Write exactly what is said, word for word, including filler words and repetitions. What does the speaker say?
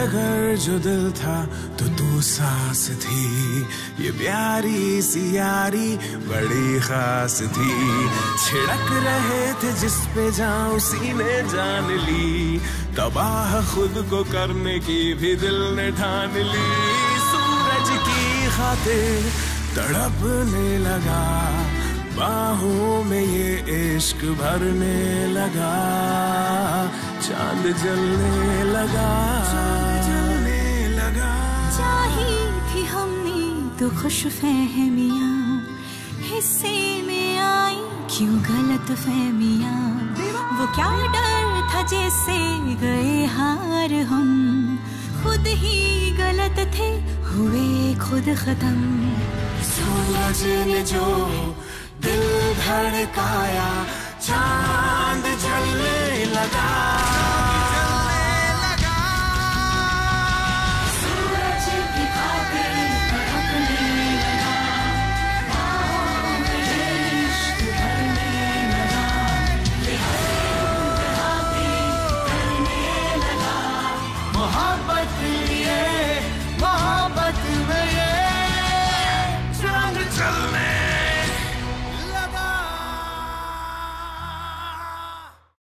अगर जो दिल था तो तू सांस थी, ये प्यारी सी यारी बड़ी खास थी। छिड़क रहे थे जिस पे जाऊं उसी ने जान ली, तबाह खुद को करने की भी दिल ने ठान ली। सूरज की खातिर तड़पने लगा, बाहों में ये इश्क भरने लगा। चांद जलने लगा, जलने लगा। चाही थी हमने तो खुश फहमियाँ, हिस्से में आई क्यों गलत फहमियाँ। वो क्या डर था जैसे गए हार हम, खुद ही गलत थे हुए खुद खत्म। सूरज ने जो दिल धड़काया, चांद जलने लगा।